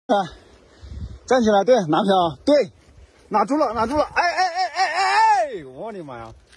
站起来，对，拿票，对，拿住了，拿住了，哎，我的妈呀！